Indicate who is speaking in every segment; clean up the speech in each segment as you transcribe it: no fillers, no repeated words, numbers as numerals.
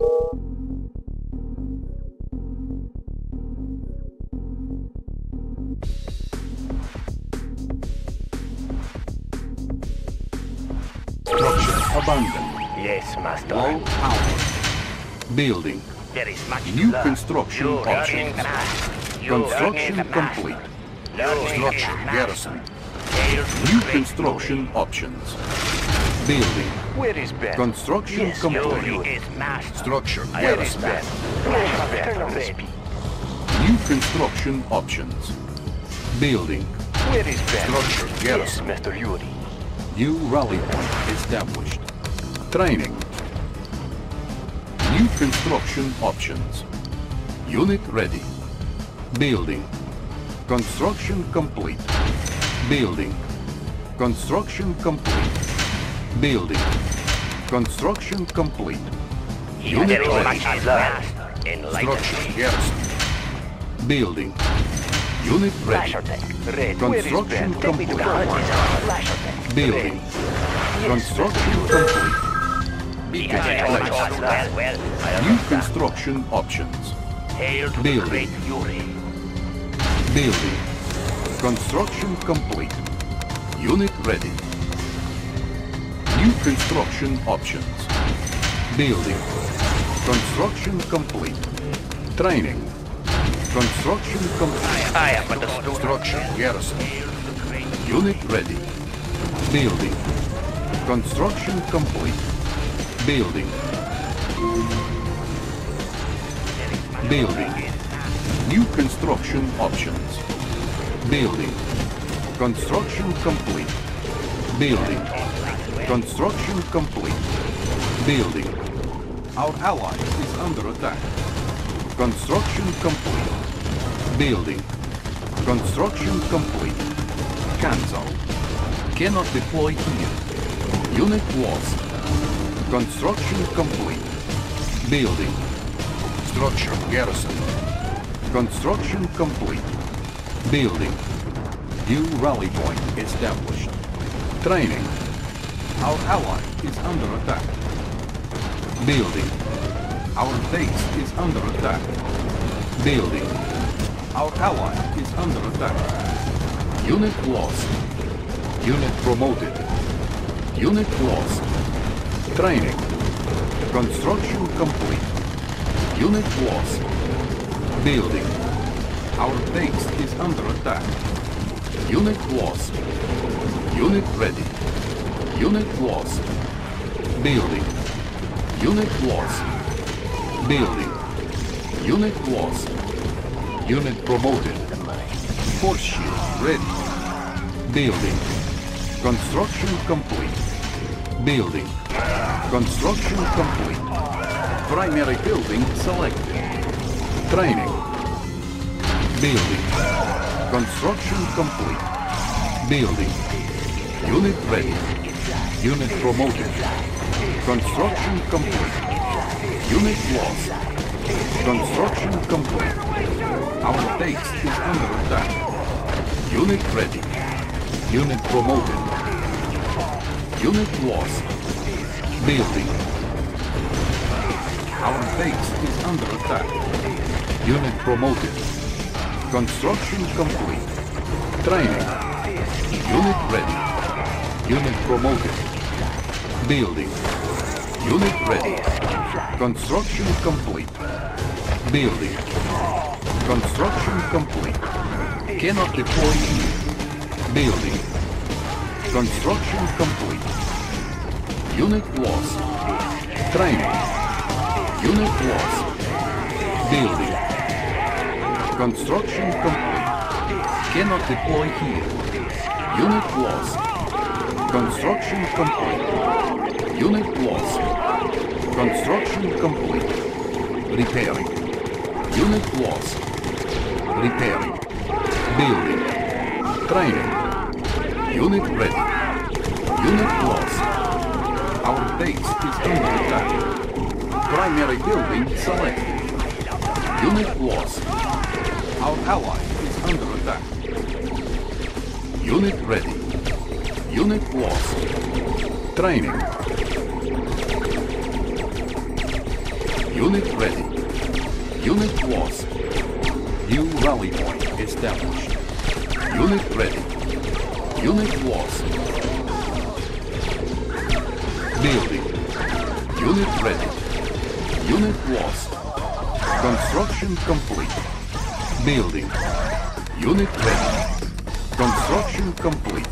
Speaker 1: Structure abandoned.
Speaker 2: Yes, master.
Speaker 1: Low power. Building.
Speaker 2: There is much
Speaker 1: New
Speaker 2: to learn.
Speaker 1: construction
Speaker 2: You
Speaker 1: options.
Speaker 2: learning fast. You
Speaker 1: Construction
Speaker 2: learning
Speaker 1: complete.
Speaker 2: fast. Learning
Speaker 1: Structure
Speaker 2: fast.
Speaker 1: garrison.
Speaker 2: Hail to
Speaker 1: New
Speaker 2: great
Speaker 1: construction options. Building.
Speaker 2: glory. Where is Ben?
Speaker 1: Construction
Speaker 2: Yes,
Speaker 1: complete.
Speaker 2: Yuri is master.
Speaker 1: Structure
Speaker 2: Where is
Speaker 1: garrison.
Speaker 2: Ben? Where is Ben?
Speaker 1: New construction options. Building.
Speaker 2: Where is Ben?
Speaker 1: Structure
Speaker 2: Yes,
Speaker 1: garrison.
Speaker 2: Master Yuri.
Speaker 1: New rally point established. Training. New construction options. Unit ready. Building. Construction complete. Building. Construction complete. Building. Construction complete. Unit
Speaker 2: There is
Speaker 1: ready.
Speaker 2: much to learn. Enlighten
Speaker 1: Structure
Speaker 2: me.
Speaker 1: garrison. Building. Unit ready.
Speaker 2: Flasher tech. Red.
Speaker 1: Construction
Speaker 2: Where is Ben? Take me to the
Speaker 1: complete.
Speaker 2: hunt. Flasher tech.
Speaker 1: Building. Construction complete. Beacon placed.
Speaker 2: Well, I
Speaker 1: New
Speaker 2: understand.
Speaker 1: construction options.
Speaker 2: Hail to the
Speaker 1: Building.
Speaker 2: great Yuri.
Speaker 1: Building. Construction complete. Unit ready. New construction options. Building. Construction complete. Training. Construction complete.
Speaker 2: I am but a student.
Speaker 1: Structure garrison.
Speaker 2: Hail to the great
Speaker 1: Unit ready. Building. Construction complete. Building. Building. New construction options. Building. Construction complete. Building. Construction complete. Building. Our ally is under attack. Construction complete. Building. Construction complete. Cancel. Cannot deploy here. Unit lost. Construction complete. Building. Structure garrison. Construction complete. Building. New rally point established. Training. Our ally is under attack. Building. Our base is under attack. Building. Our ally is under attack. Unit lost. Unit promoted. Unit lost. Training. Construction complete. Unit lost. Building. Our base is under attack. Unit lost. Unit ready. Unit lost. Building. Unit lost. Building. Unit lost. Unit promoted. Force shield ready. Building. Construction complete. Building. Construction complete. Primary building selected. Training. Building. Construction complete. Building. Unit ready. Unit promoted. Construction complete. Unit lost. Construction complete. Our base is under attack. Unit ready. Unit promoted. Unit lost. Building. Our base is under attack. Unit promoted. Construction complete. Training. Unit ready. Unit promoted. Building. Unit ready. Construction complete. Building. Construction complete. Cannot deploy here. Building. Construction complete. Unit lost. Training. Unit lost. Building. Construction complete. Cannot deploy here. Unit lost. Construction complete. Unit lost. Construction complete. Repairing. Unit lost. Repairing. Building. Training. Unit ready. Unit lost. Our base is under attack. Primary building selected. Unit lost. Our ally is under attack. Unit ready. Unit lost. Training. Unit ready. Unit lost. New rally point established. Unit ready. Unit lost. Building. Unit ready. Unit lost. Construction complete. Building. Unit ready. Construction complete.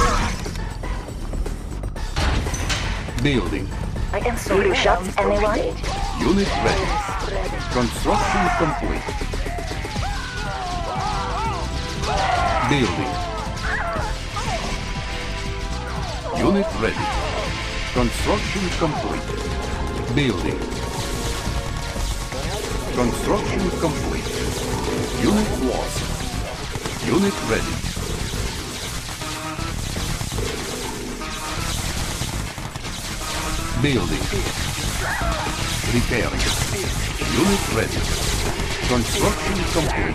Speaker 1: Building.
Speaker 3: I can do shots, anyone?
Speaker 1: Unit ready. Construction complete. Building. Unit ready. Construction complete. Building. Construction complete. Unit lost. Unit ready. Building. Repairing. Unit ready. Construction complete.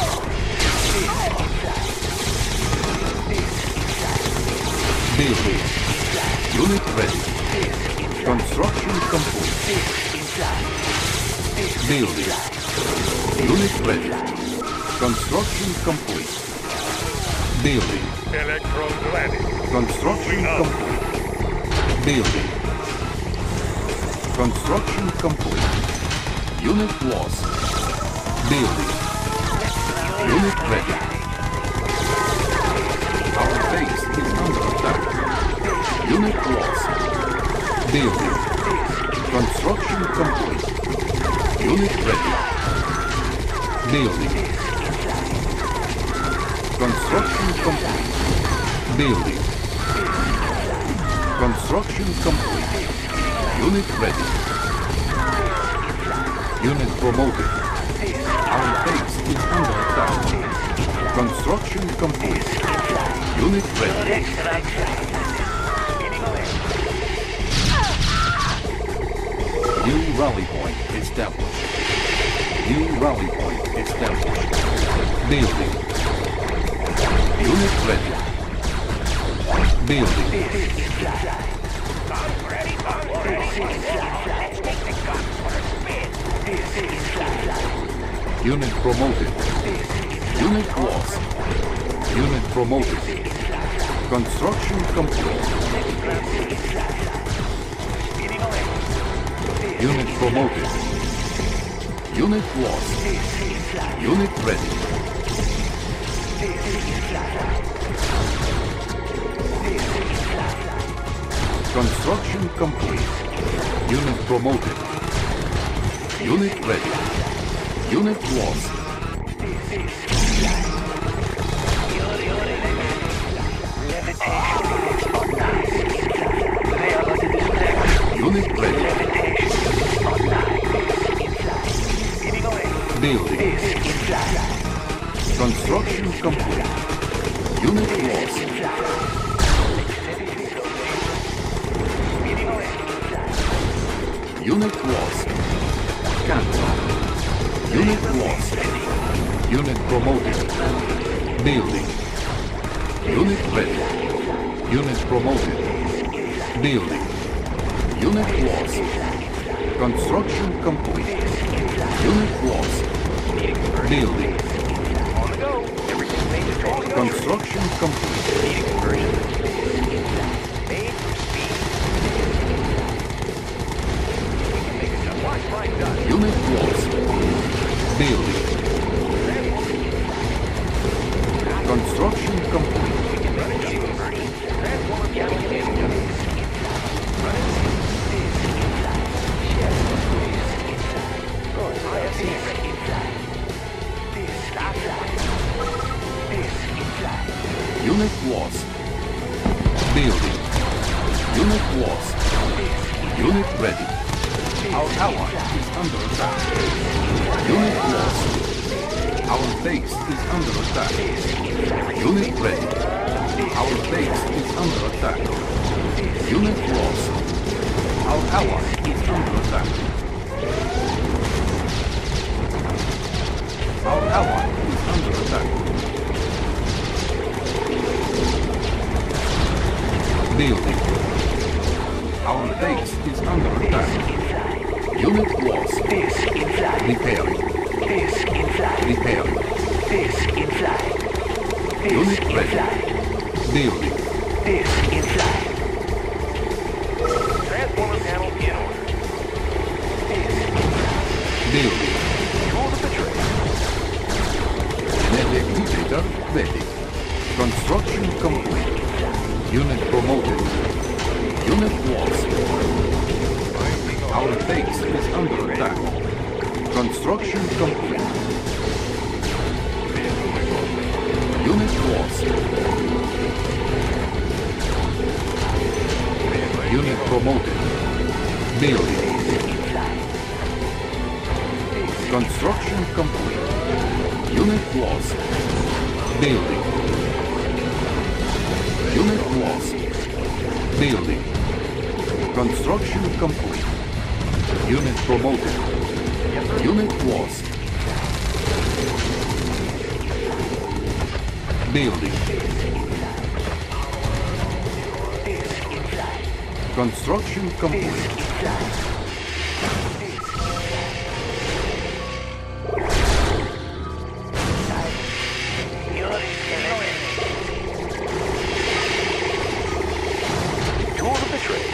Speaker 1: Building. Unit ready. Construction complete. Building. Unit ready. Construction complete. Building. Construction complete. Building. Construction complete. Unit lost. Building. Unit ready. Our base is under attack. Unit lost. Building. Construction complete. Unit ready. Building. Construction complete. Building. Construction complete. Unit ready. Unit promoted. Our base is under attack. Construction complete. Unit ready. New rally point established. New rally point established. Building. Unit ready. Building. Unit promoted. Unit lost. Unit promoted. Construction complete. Unit promoted. Unit lost. Unit ready. Construction complete. Unit promoted. Unit ready. Unit lost. Unit ready. Building. Construction complete. Unit lost. Unit lost. Cancel. Unit lost. Unit promoted. Building. Unit ready. Unit promoted. Building. Unit lost. Construction complete. Unit lost. Building. Construction complete. Unit lost. Building. Construction complete. Unit lost. Building. Unit lost. Unit ready. Our ally is under attack. Unit lost. Our base is under attack. Unit ready. Our base is under attack. Unit lost. Our ally is under attack. Our ally is under attack. Building. Our base is under attack. Unit lost.
Speaker 2: This in flight.
Speaker 1: Repairing.
Speaker 2: This in flight.
Speaker 1: Repairing.
Speaker 2: This in flight. This
Speaker 1: Unit
Speaker 2: in
Speaker 1: ready.
Speaker 2: flight.
Speaker 1: Building.
Speaker 2: This in flight. Transformer panel in order.
Speaker 1: Building.
Speaker 2: Tools of the trade.
Speaker 1: Excavator ready. Construction complete. Unit promoted. Unit lost. Our base is under attack. Construction complete. Unit lost. Unit promoted. Building. Construction complete. Unit lost. Building. Unit lost. Building. Construction complete. Unit promoted. Unit lost. Building. Construction complete.
Speaker 2: Tools of the trade.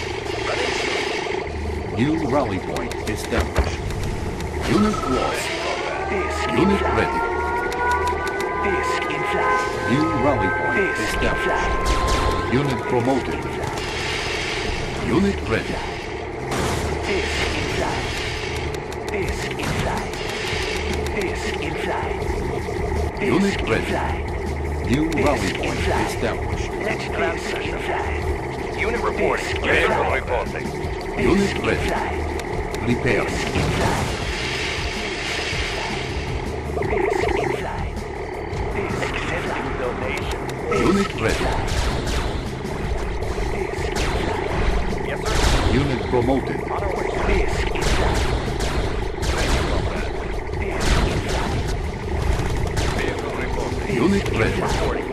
Speaker 1: New rally point established. Unit lost.
Speaker 2: This
Speaker 1: Unit ready.
Speaker 2: This in flight.
Speaker 1: New rally point
Speaker 2: This in
Speaker 1: established.
Speaker 2: flight.
Speaker 1: Unit promoted. Unit ready.
Speaker 2: This in flight. This in flight. This in flight. This
Speaker 1: Unit
Speaker 2: in
Speaker 1: ready.
Speaker 2: flight.
Speaker 1: New
Speaker 2: This
Speaker 1: rally
Speaker 2: in
Speaker 1: point
Speaker 2: flight.
Speaker 1: established.
Speaker 2: Next ground session flight. Unit reporting.
Speaker 3: This in
Speaker 2: Vehicle
Speaker 3: flight.
Speaker 2: reporting.
Speaker 1: Unit
Speaker 2: In
Speaker 1: ready.
Speaker 2: flight.
Speaker 1: Repair.
Speaker 2: This in flight. This in flight. This accepting donation.
Speaker 1: Unit ready.
Speaker 2: Yes, sir.
Speaker 1: Unit promoted.
Speaker 2: On our way. This in flight. This in flight. Vehicle reporting.
Speaker 1: Unit ready.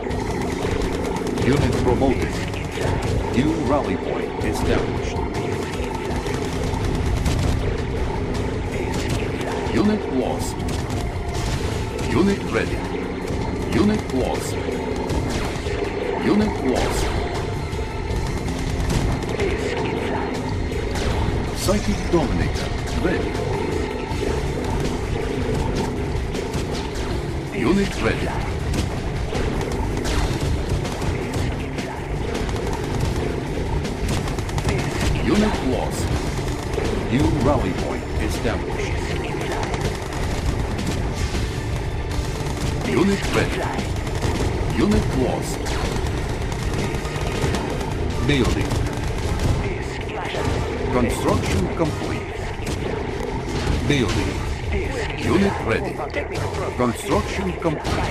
Speaker 1: Unit promoted. New rally point established. Unit lost. Unit ready. Unit lost. Unit lost. Psychic Dominator ready. Unit ready. Unit lost. New rally point established. Unit ready. Unit lost. Building. Construction complete. Building. Unit ready. Construction complete.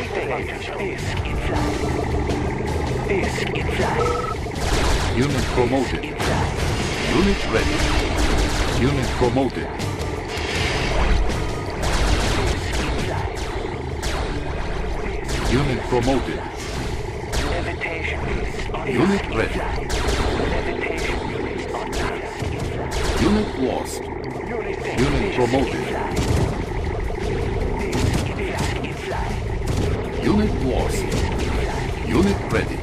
Speaker 1: Unit promoted. Unit ready. Unit promoted. Unit promoted. Unit ready. Unit lost. Unit promoted. Unit lost. Unit ready.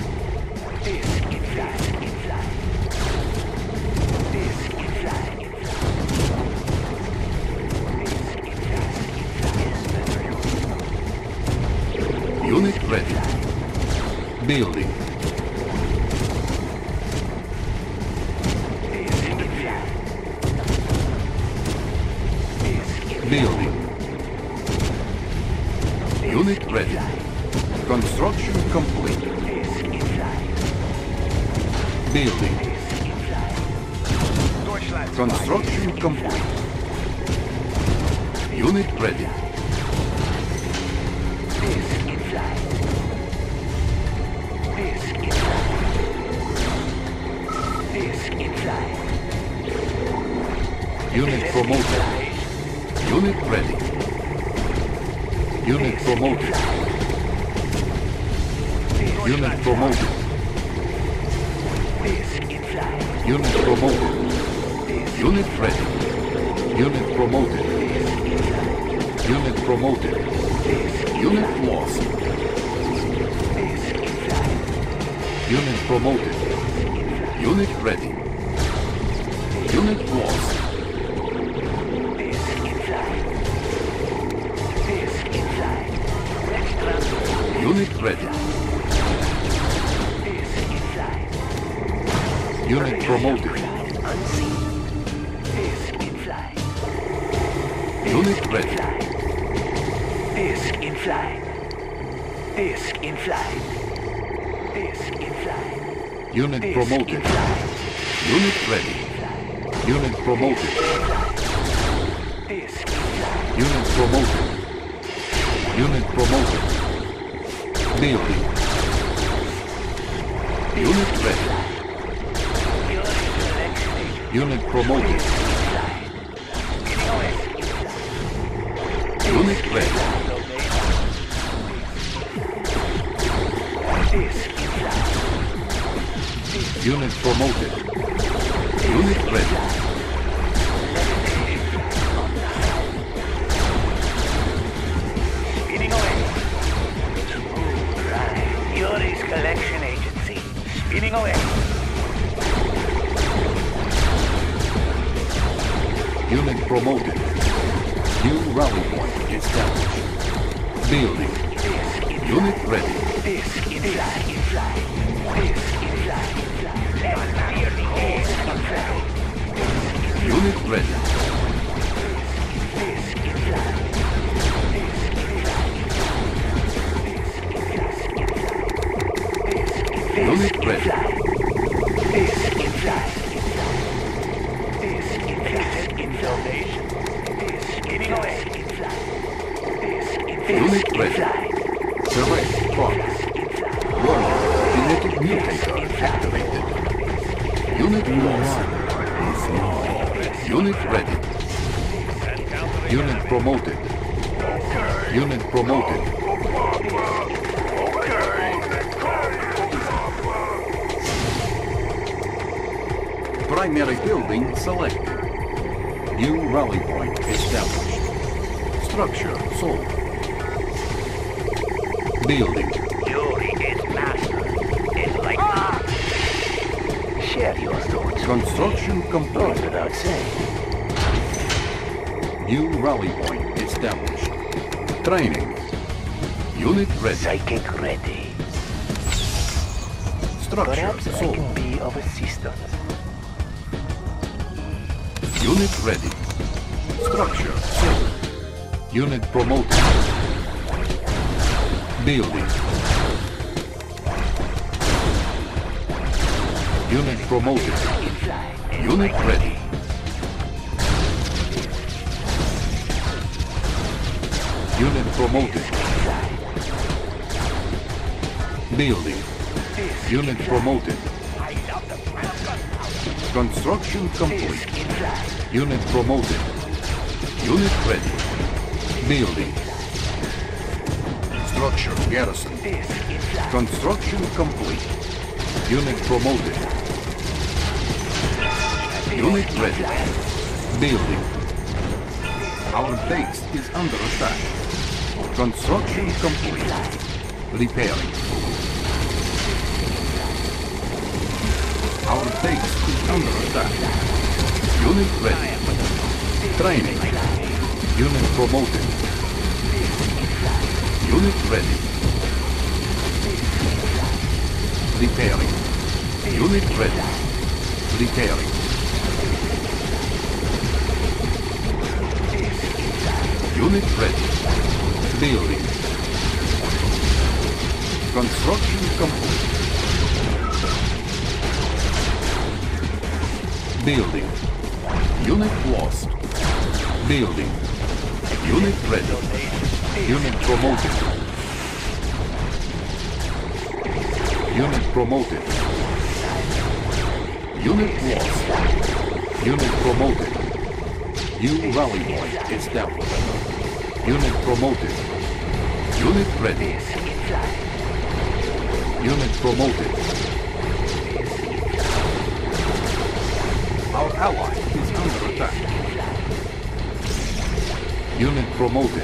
Speaker 1: Unit ready. Building. Building. Unit ready. Construction complete. Building. Construction complete. Unit ready. Unit promoted. Unit ready. Unit promoted. Unit promoted. Unit promoted. Unit ready. Unit promoted. Unit promoted. Unit lost. Unit promoted. Unit ready. Unit lost. Unit ready. Unit promoted. Unit ready.
Speaker 2: Disc in flight. Disc in flight. Disc in flight.
Speaker 1: Unit
Speaker 2: Disc
Speaker 1: promoted.
Speaker 2: in flight.
Speaker 1: Unit ready. Unit promoted.
Speaker 2: Disc in flight.
Speaker 1: Unit promoted. Unit promoted. Building. Unit ready.
Speaker 2: Your selection agent.
Speaker 1: Unit promoted.
Speaker 2: Getting away.
Speaker 1: Unit ready.
Speaker 2: Disc in flight.
Speaker 1: Unit promoted. Unit ready.
Speaker 2: Getting away. Right. Yuri's collection agency. Speeding away.
Speaker 1: Unit promoted. New rally point established. Building. Unit ready.
Speaker 2: Disc in flight. Disc in flight. Let's clear the air.
Speaker 1: Unit ready.
Speaker 2: Disc in flight.
Speaker 1: Unit ready.
Speaker 2: Disc in flight. Disc in flight. Information. Disc getting away.
Speaker 1: Unit ready. Select progress. Warning. Genetic mutator activated. Unit lost. Unit ready. Unit promoted. Unit promoted. Primary building selected. New rally point established. Structure sold. Building.
Speaker 2: Yuri is master. Enlightened. Share your thoughts.
Speaker 1: Construction complete.
Speaker 2: Without saying.
Speaker 1: New rally point established. Training. Unit ready.
Speaker 2: Psychic ready.
Speaker 1: Structure
Speaker 2: Perhaps I
Speaker 1: sold.
Speaker 2: can be of assistance.
Speaker 1: Unit ready. Structure sold. Unit promoted. Building. Unit promoted. Unit ready. Unit promoted. Building. Unit promoted. Construction complete. Unit promoted. Unit ready. Building. Structure garrison. Construction complete. Unit promoted. Unit ready. Building. Our base is under attack. Construction complete. Repairing. Our base is under attack. Unit ready. Training. Unit promoted. Unit ready. Repairing. Unit ready. Repairing. Unit ready. Building. Construction complete. Building. Unit lost. Building. Unit ready. Unit promoted. Unit promoted. Unit lost. Unit promoted. New rally point established. Unit promoted. Unit ready. Unit promoted. Our ally is under attack. Unit promoted.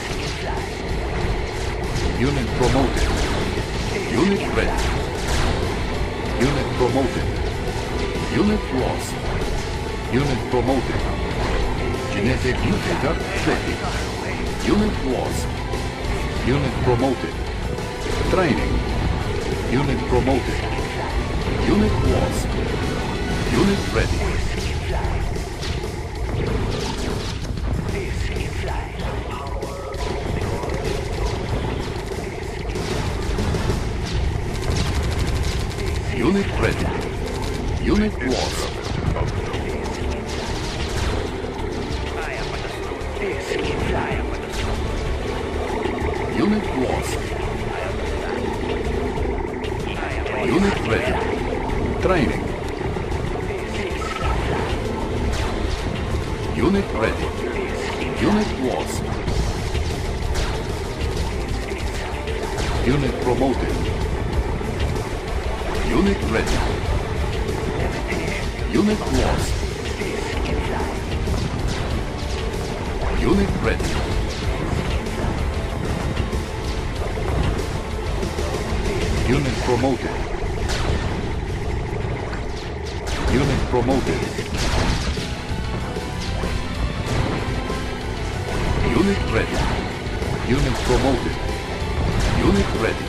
Speaker 1: Unit promoted. Unit ready. Unit promoted. Unit lost. Unit promoted. Genetic mutator ready. Unit lost. Unit promoted. Training. Unit promoted. Unit lost. Unit ready. Unit ready. Unit lost. Unit lost. Unit ready. Training. Unit ready. Unit lost. Unit promoted. Unit ready. Unit lost. Unit ready. Unit promoted. Unit promoted. Unit ready. Unit promoted. Unit ready.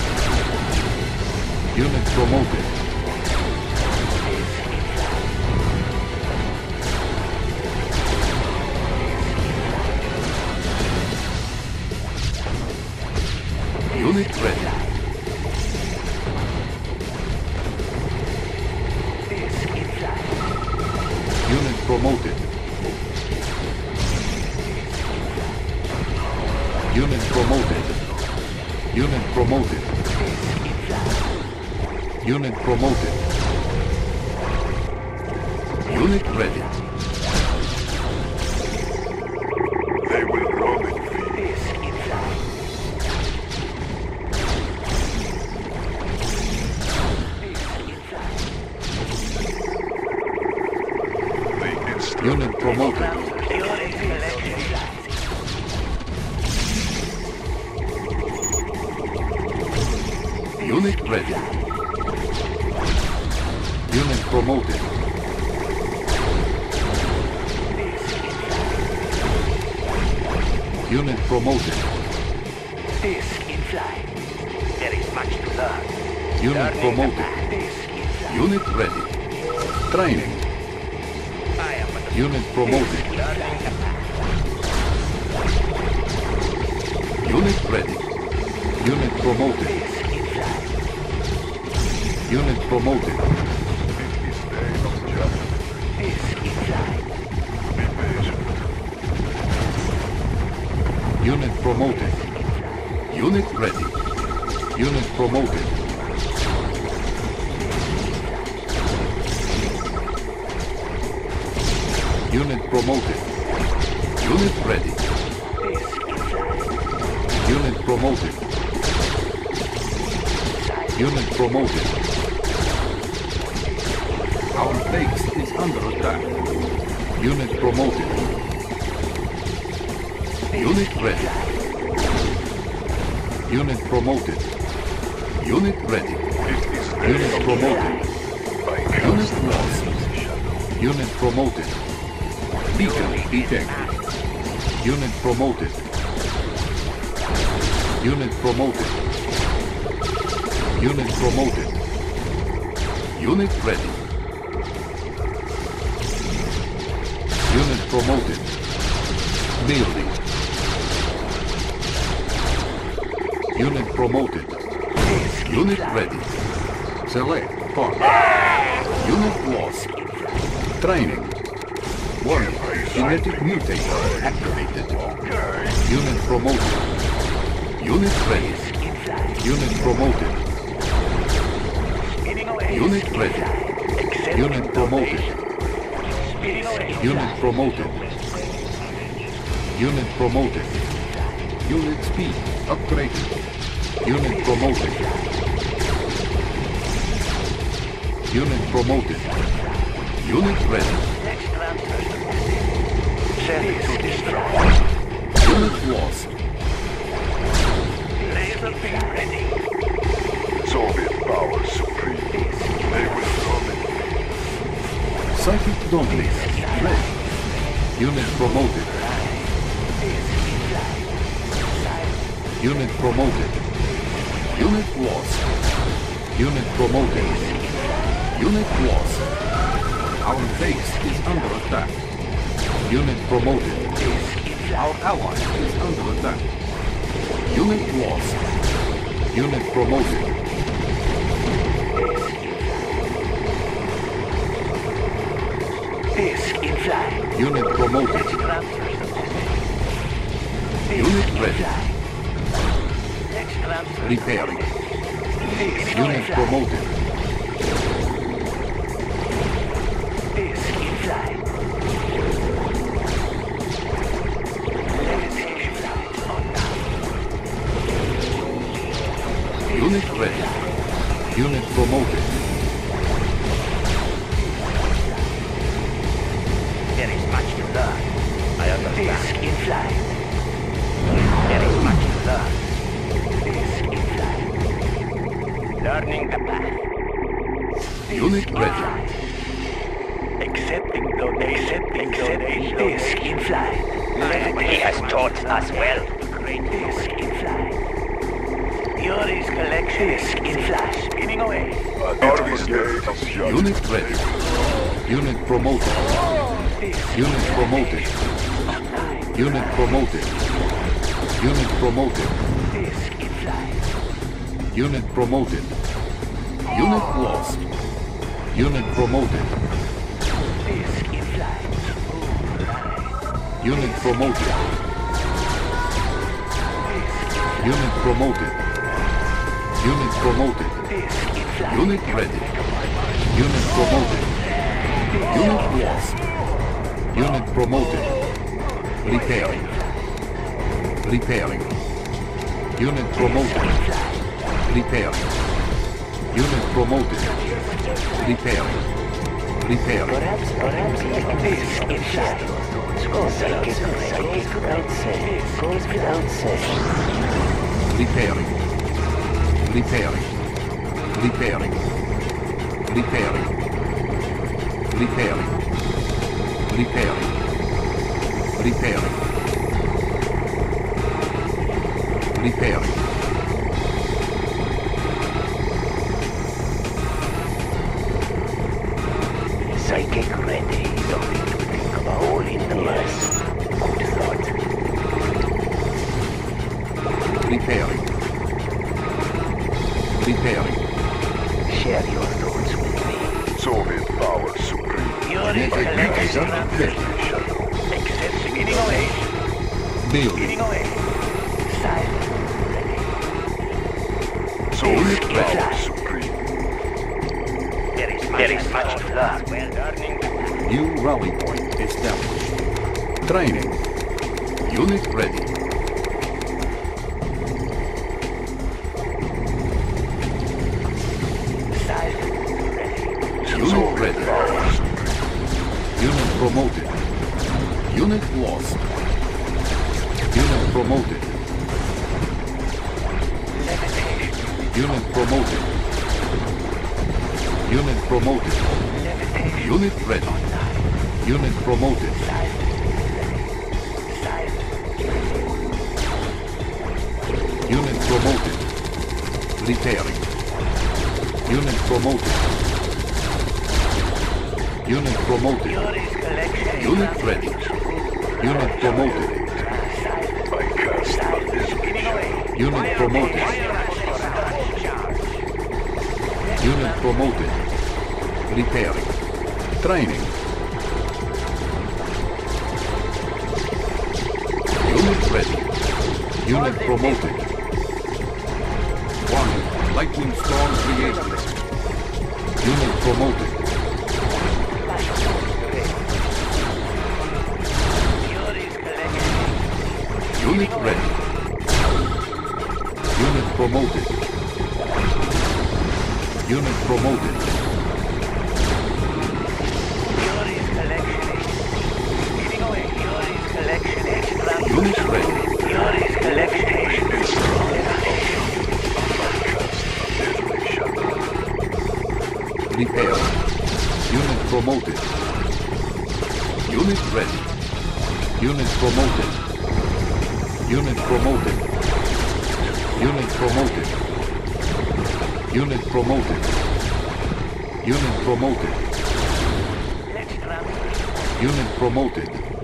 Speaker 1: Unit promoted. Unit ready. Unit promoted. Unit promoted. Unit promoted. Unit promoted. Unit ready.
Speaker 4: They will roam it.
Speaker 1: Unit promoted. Unit ready. Unit promoted. Unit promoted.
Speaker 2: Disc in flight. There is much to learn.
Speaker 1: Unit promoted. Unit ready. Training. Unit promoted. Unit ready. Unit promoted. Unit promoted. Unit promoted. Unit ready. Unit promoted. Unit promoted. Unit ready. Unit promoted. Unit promoted. Our base is under attack. Unit promoted. Unit ready. Unit promoted. Unit ready. Unit promoted. Unit lost. Unit promoted. Beacon detected. Unit promoted. Unit promoted. Unit promoted. Unit ready. Unit promoted. Building. Unit promoted. Unit ready. Select part. Unit lost. Training. Warning. Genetic mutator activated. Unit promoted. Unit ready. Unit promoted. Unit ready. Unit promoted. Unit promoted. Unit promoted. Unit speed upgraded. Unit promoted. Unit promoted. Unit ready.
Speaker 2: Set to destroy.
Speaker 1: Unit lost.
Speaker 2: Laser beam ready.
Speaker 4: Soviet power supreme. They will dominate.
Speaker 1: Psychic dominator. Ready. Unit promoted. Unit promoted. Unit lost. Unit promoted. Unit lost. Our base is under attack. Unit promoted. Our ally is under attack. Unit lost. Unit promoted.
Speaker 2: Disc in flight.
Speaker 1: Unit promoted. Unit ready.
Speaker 2: Next transfer.
Speaker 1: Repairing.
Speaker 2: Disc
Speaker 1: Unit
Speaker 2: in flight.
Speaker 1: promoted.
Speaker 2: Disc in flight. Levitation flight on now.
Speaker 1: Unit ready. Unit promoted.
Speaker 2: There is much to learn. I understand. Disc in flight. There is much to learn. Disc in flight. Learning the path. Disc
Speaker 1: Unit
Speaker 2: in
Speaker 1: ready.
Speaker 2: flight. Accepting donation. Disc in flight. He has taught us well. Great disc in flight. Yuri's collection. Disc in flight. Spinning away.
Speaker 4: Army's gate is shut.
Speaker 1: Unit ready. Unit promoted. Unit promoted. Unit promoted. Unit promoted.
Speaker 2: Disc in flight.
Speaker 1: Unit promoted. Unit lost. Unit promoted.
Speaker 2: Disc in flight.
Speaker 1: Unit promoted. Unit promoted. Unit promoted.
Speaker 2: Disc in flight.
Speaker 1: Unit ready. Unit promoted. Unit lost. Unit promoted. Repairing. Repairing. Unit promoted. Repairing. Unit promoted. Repairing. Repairing.
Speaker 3: Perhaps
Speaker 2: Disc in flight.
Speaker 3: goes without saying. Goes without saying.
Speaker 1: Repairing. Repairing. Repairing. Repairing. Repairing. Repairing. Repairing. Repairing.
Speaker 3: Psychic ready. Don't need to think of a hole in the mess. Good thought.
Speaker 1: Repairing. Repairing.
Speaker 3: Share your thoughts with me.
Speaker 4: Soviet power supreme.
Speaker 2: Yuri's collection. Except spinning away.
Speaker 1: Building.
Speaker 2: Spinning away. Silent.
Speaker 4: Soviet
Speaker 1: Unit
Speaker 4: power
Speaker 1: ready.
Speaker 4: supreme.
Speaker 2: There is much to learn. We're learning.
Speaker 1: New rally point established. Training. Unit ready.
Speaker 2: Silent. Ready.
Speaker 1: Unit
Speaker 4: Soviet
Speaker 1: ready.
Speaker 4: power supreme.
Speaker 1: Unit promoted. Unit lost. Unit promoted.
Speaker 2: Levitation.
Speaker 1: Unit promoted. Unit promoted.
Speaker 2: Levitation.
Speaker 1: Unit ready. Unit promoted.
Speaker 2: Silent.
Speaker 1: Unit promoted. Repairing. Unit promoted. Unit promoted.
Speaker 2: Yuri's collection.
Speaker 1: Unit ready. Unit promoted.
Speaker 4: I cast my vision.
Speaker 2: Spinning away.
Speaker 1: Unit promoted. Unit promoted. Repairing. Training. Unit ready. Unit promoted. One. Lightning storm created. Unit promoted.
Speaker 2: Yuri's collection.
Speaker 1: Unit ready. Unit promoted. Unit promoted.
Speaker 2: Yuri's collection. Spinning away. Yuri's collection. Extra.
Speaker 1: Unit ready. promoted. Unit ready. Unit promoted. Unit promoted. Unit promoted. Unit promoted. Unit promoted.
Speaker 2: Let's transfer.
Speaker 1: Unit promoted.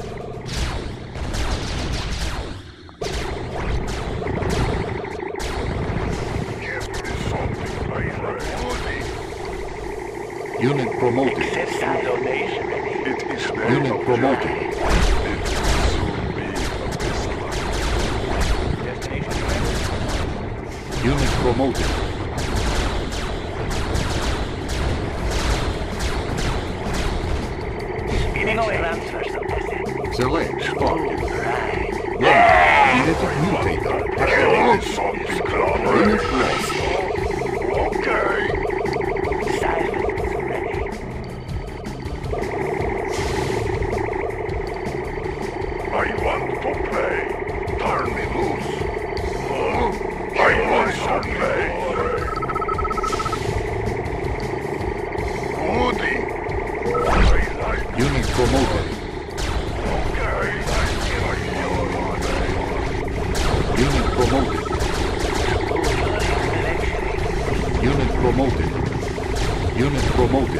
Speaker 1: Unit promoted.
Speaker 2: Accepting donation.
Speaker 4: It is their
Speaker 1: Unit promoted.
Speaker 4: It will soon be a wasteland.
Speaker 2: Destination ready.
Speaker 1: Unit promoted.
Speaker 2: Spinning away. Transfer some assets.
Speaker 1: Select. Target.
Speaker 2: Right.
Speaker 1: Genetic mutator.
Speaker 4: Something clever.
Speaker 1: Unit lost.
Speaker 4: Okay.
Speaker 2: Silence ready.
Speaker 4: I want to play. Turn me loose. I want to play. Woody. I like.
Speaker 1: Unit promoted.
Speaker 4: Okay.
Speaker 1: Unit promoted. Unit promoted. Unit promoted.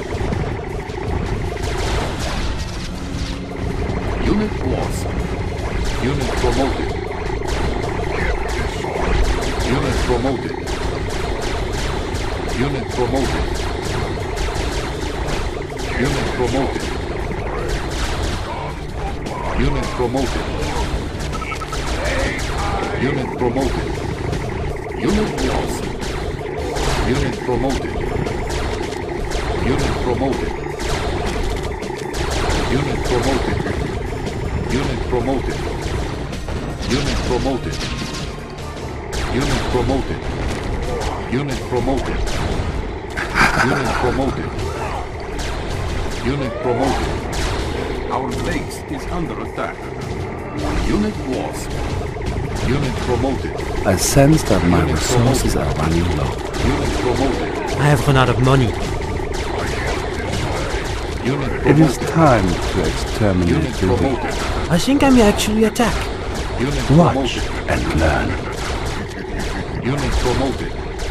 Speaker 1: Unit lost. Unit promoted. Unit promoted. Unit promoted. Unit promoted. Unit promoted. Unit promoted. Unit lost. Unit promoted. Unit promoted. Unit promoted. Unit promoted. Unit promoted. Unit promoted. Unit promoted. Unit promoted. Unit promoted. Our base is under attack. Unit lost. Unit promoted.
Speaker 5: I sense that my resources are running low.
Speaker 1: Unit promoted.
Speaker 6: I have run out of money.
Speaker 1: Unit
Speaker 5: It is
Speaker 1: promoted.
Speaker 5: time to exterminate
Speaker 1: Unit
Speaker 5: the weak.
Speaker 1: promoted.
Speaker 6: I think I may actually attack.
Speaker 1: Unit
Speaker 5: Watch
Speaker 1: promoted.
Speaker 5: and learn.
Speaker 1: Unit promoted.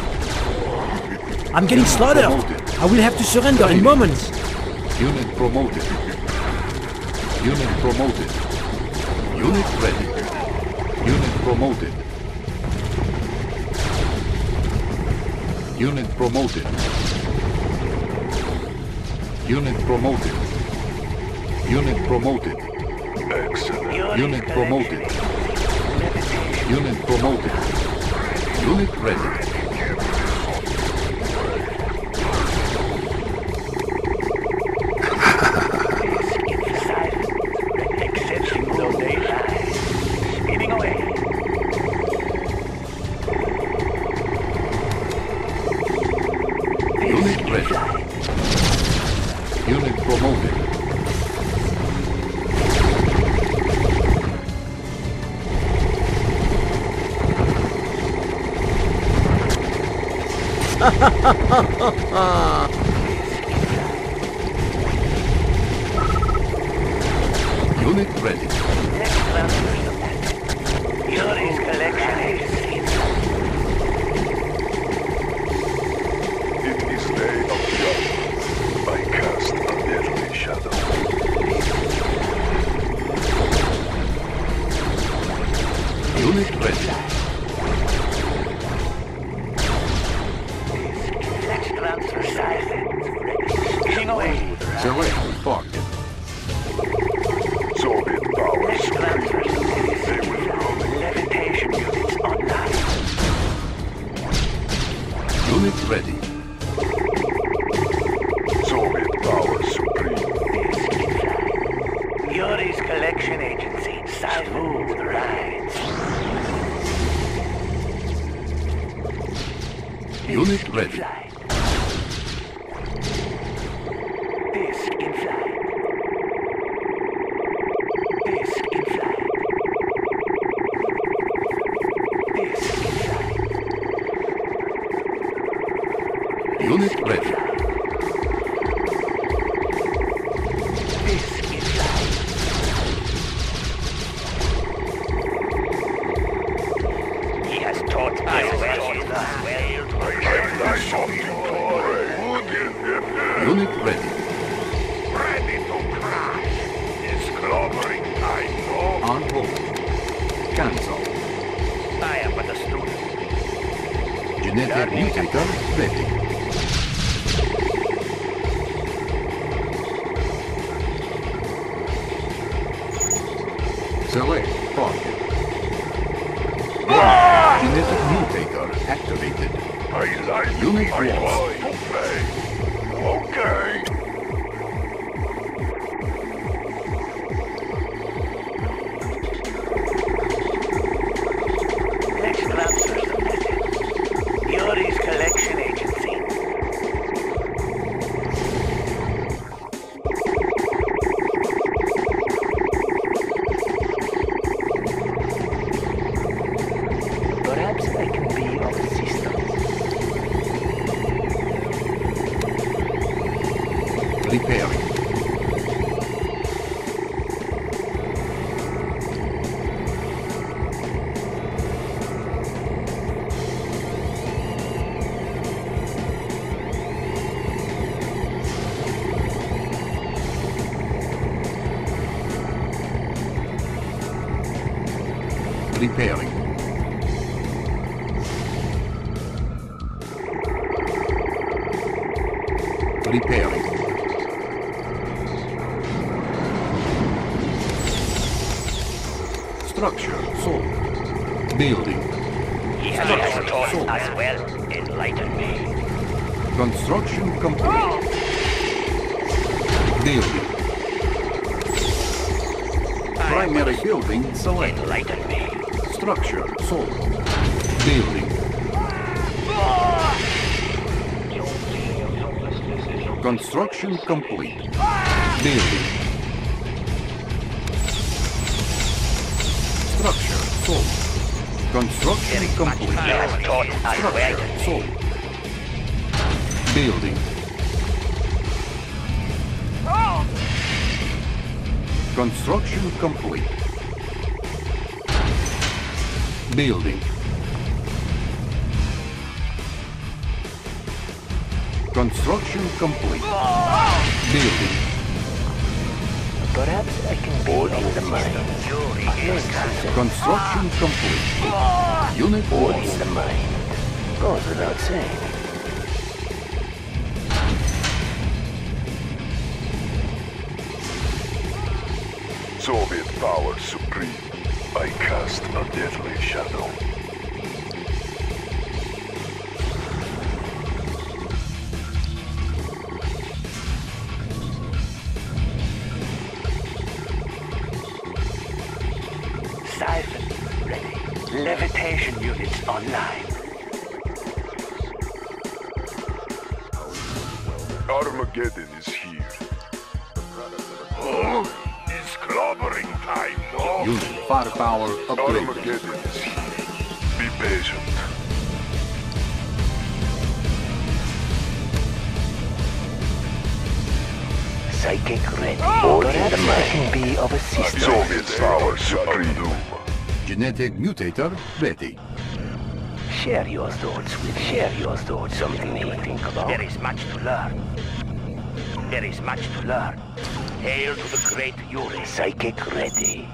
Speaker 6: I'm getting slaughtered.
Speaker 1: promoted.
Speaker 6: I will have to surrender in moments.
Speaker 1: Unit promoted. Unit promoted. Unit ready. Unit promoted. Unit promoted. Unit promoted. Unit promoted.
Speaker 4: Excellent.
Speaker 1: Unit promoted. Unit promoted. Unit ready.
Speaker 2: Accepting donation. Spinning away.
Speaker 1: Unit ready. Unit promoted. Unit ready.
Speaker 2: Let's transfer some assets. Yuri's collection agency.
Speaker 4: It is day of judgment. I cast a deadly shadow.
Speaker 1: Unit ready.
Speaker 2: Let's transfer silence. Spinning away.
Speaker 1: Select target.
Speaker 4: Soviet power
Speaker 2: Let's transfer
Speaker 4: supreme.
Speaker 2: some
Speaker 4: They will come.
Speaker 2: levitation units online.
Speaker 1: Unit ready.
Speaker 4: Soviet power supreme.
Speaker 2: Yuri's collection agency. Smooth rides.
Speaker 1: Unit ready.
Speaker 2: Flight. Disk in flight. Disk in flight. Disk in flight.
Speaker 1: Unit ready. On hold. Cancel.
Speaker 2: I am but a student.
Speaker 1: Genetic mutator ready. Select target. Genetic mutator activated.
Speaker 4: I like
Speaker 1: Unit
Speaker 4: I
Speaker 1: lost.
Speaker 4: want to play. Okay.
Speaker 2: Let's transfer some message. Yuri's collection agency.
Speaker 3: Perhaps I can be of assistance.
Speaker 1: Repairing. Repairing. Repairing. Structure sold. Building.
Speaker 2: He has taught us well. Enlighten me.
Speaker 1: Construction complete. Building. Primary building selected.
Speaker 2: Enlighten me.
Speaker 1: Structure sold. Building. Construction complete. Building. Structure sold. Construction complete.
Speaker 2: He has taught us well.
Speaker 1: Structure sold. Building. Construction complete. Building. Construction complete. Building.
Speaker 3: Perhaps I can be of assistance.
Speaker 1: Construction complete. Unit
Speaker 3: All in
Speaker 1: lost.
Speaker 3: the mind. Goes without saying.
Speaker 4: Soviet power supreme. I cast a deadly shadow.
Speaker 2: Siphon ready. Levitation units online.
Speaker 4: Armageddon is here. Oh, it's clobbering time, no?
Speaker 1: Unit firepower upgraded.
Speaker 4: Armageddon is here. Be patient.
Speaker 3: Psychic ready. All in the mind. I can be of assistance.
Speaker 4: Soviet power supreme.
Speaker 1: Genetic mutator ready.
Speaker 3: Share your thoughts with something to think about.
Speaker 2: There is much to learn. There is much to learn. Hail to the great Yuri.
Speaker 3: Psychic ready.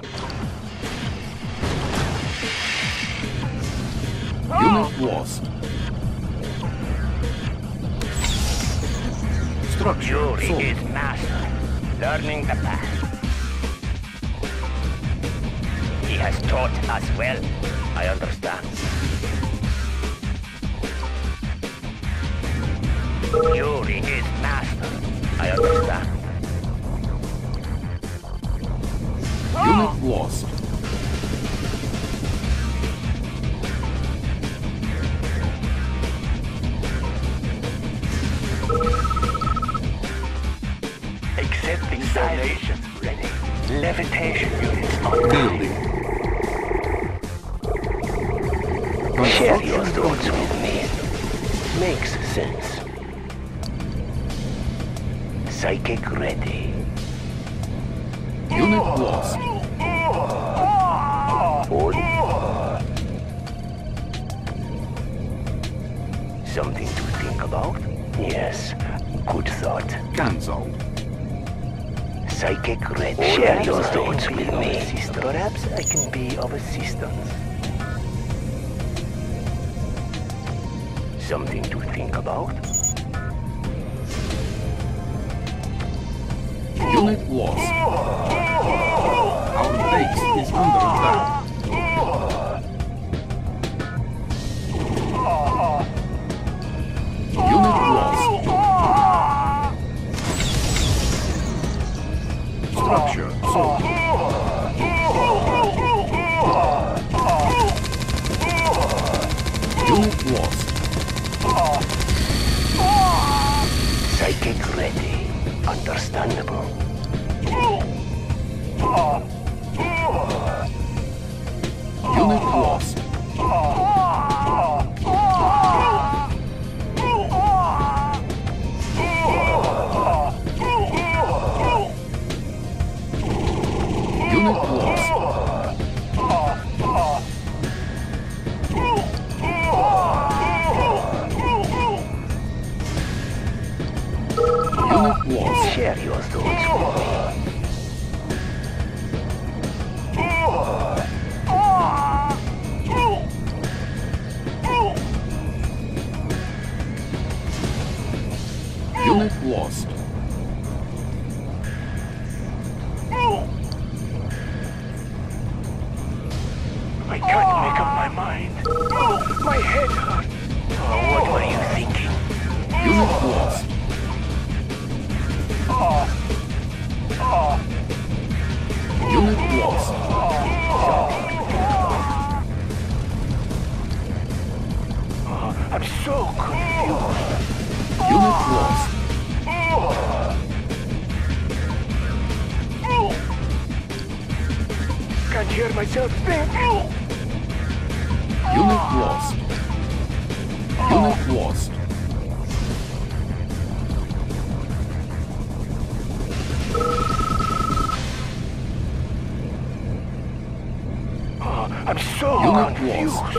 Speaker 1: Unit lost. Structure
Speaker 2: Yuri
Speaker 1: sold.
Speaker 2: is master, learning the path. He has taught us well. I understand. Yuri is master. I understand.
Speaker 1: Unit lost.
Speaker 2: Accepting donation. Ready. Levitation units online.
Speaker 1: Building.
Speaker 3: Share your
Speaker 1: Construction
Speaker 3: thoughts
Speaker 1: complete.
Speaker 3: with me. Makes sense. Psychic ready.
Speaker 1: Unit lost.
Speaker 3: All. Something to think about? Yes. Good thought.
Speaker 1: Cancel.
Speaker 3: Psychic ready. Share your thoughts with me. Perhaps I can be of assistance. Something to think about?
Speaker 1: Unit lost. Our base is under attack. Unit lost. Structure sold. Unit lost.
Speaker 3: Psychic ready. Understandable.
Speaker 1: Unit lost. Unit lost. Unit lost.
Speaker 3: Share your thoughts with me.
Speaker 1: Unit lost.
Speaker 2: I can't make up my mind. My head hurts. What were you thinking?
Speaker 1: Unit lost. Unit lost.
Speaker 2: I'm so confused.
Speaker 1: Unit lost.
Speaker 2: Can't hear myself think.
Speaker 1: Unit lost. Unit lost.
Speaker 2: I'm so
Speaker 1: Unit
Speaker 2: confused.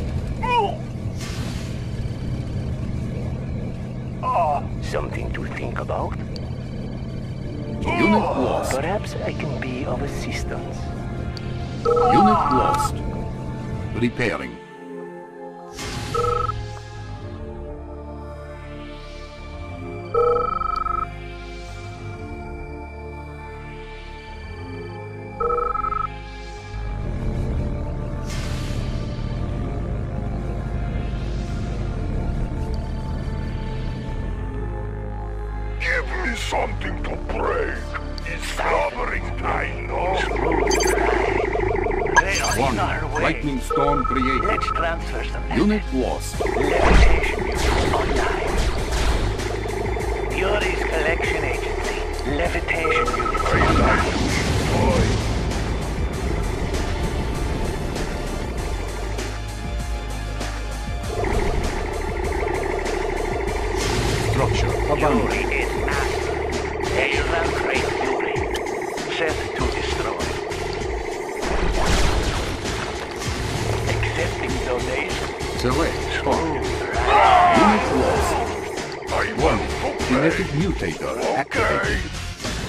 Speaker 3: Something to think about?
Speaker 1: Unit lost.
Speaker 3: Perhaps I can be of assistance.
Speaker 1: Unit lost. Repairing.
Speaker 4: Give me something to break. It's clobbering time, no?
Speaker 2: They are
Speaker 1: One.
Speaker 2: in our way.
Speaker 1: Lightning storm created.
Speaker 2: Let's transfer some
Speaker 1: Unit lost.
Speaker 2: levitation units online. Yuri's collection agency. Levitation units.
Speaker 4: I like to eat toys.
Speaker 1: Structure abandoned.
Speaker 2: Yuri is master. Excellent great Yuri. Set to destroy. Accepting donation.
Speaker 1: Select. Unit lost.
Speaker 4: I
Speaker 1: One.
Speaker 4: want to play.
Speaker 1: Genetic mutator activated.
Speaker 4: Okay.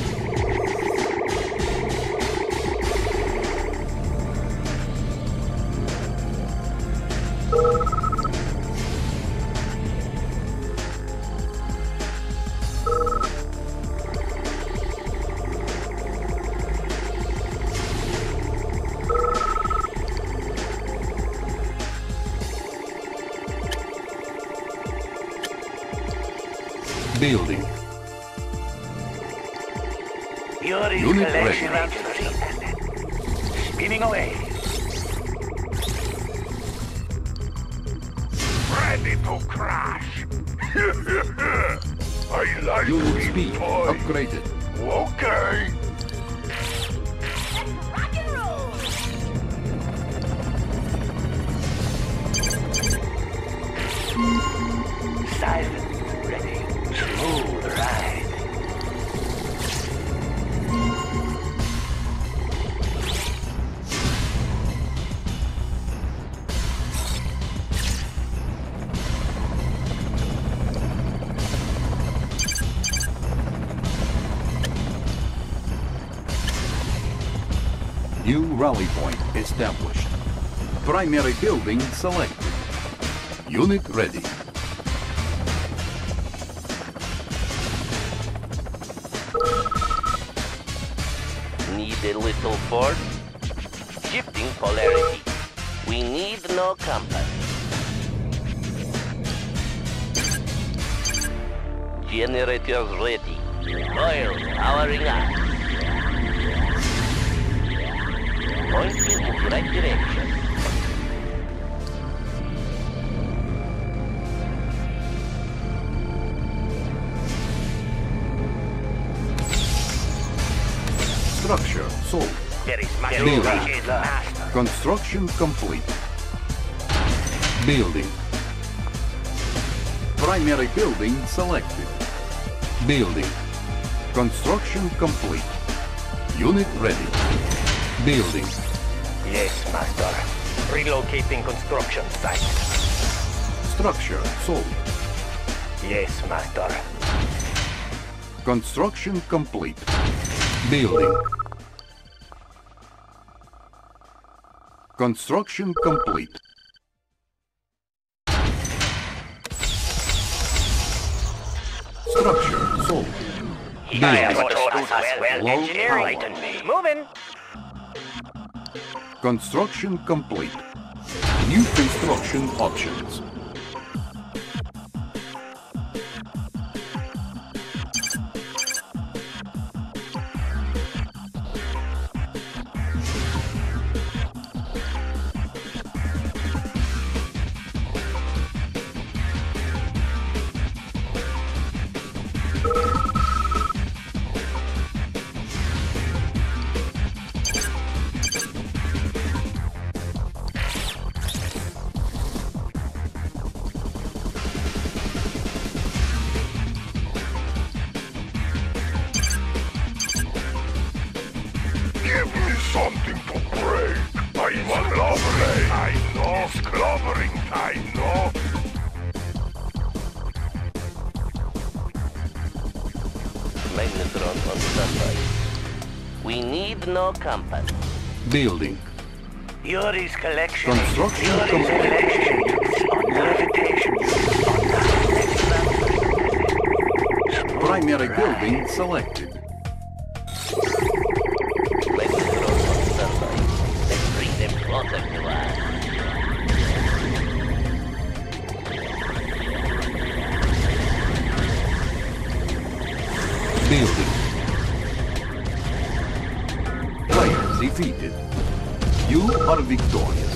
Speaker 1: Building.
Speaker 2: Yuri's
Speaker 1: Unit
Speaker 2: collection
Speaker 1: ready.
Speaker 2: agency. Spinning away.
Speaker 4: Ready to crash. I like to
Speaker 1: Unit
Speaker 4: eat
Speaker 1: speed
Speaker 4: toys.
Speaker 1: upgraded.
Speaker 4: Okay.
Speaker 2: Silent. Ready. Smooth ride.
Speaker 1: New rally point established. Primary building selected. Unit ready.
Speaker 3: Need a little force? Shifting polarity. We need no compass. Generators ready. Coils powering up. Pointing in the right direction.
Speaker 1: Structure sold.
Speaker 2: There is much
Speaker 1: Building.
Speaker 2: master.
Speaker 1: Construction complete. Building. Primary building selected. Building. Construction complete. Unit ready. Building.
Speaker 2: Yes, master. Relocating construction site.
Speaker 1: Structure sold.
Speaker 2: Yes, master.
Speaker 1: Construction complete. Building. Construction complete. Structure sold.
Speaker 2: I have
Speaker 1: Building.
Speaker 2: taught us well
Speaker 1: Low
Speaker 2: engineering.
Speaker 1: power.
Speaker 2: Moving.
Speaker 1: Construction complete. New construction options.
Speaker 4: Give me something to break. I want slobbering. I know. Slobbering. I know.
Speaker 3: Magnetron on standby. We need no compass.
Speaker 1: Building.
Speaker 2: Yuri's collection.
Speaker 1: Construction
Speaker 2: Yuri's
Speaker 1: complete.
Speaker 2: collection on levitation.
Speaker 1: Primary building selected.
Speaker 3: Magnetron on standby. Let's bring them closer to us.
Speaker 1: Building. Player defeated. You are victorious.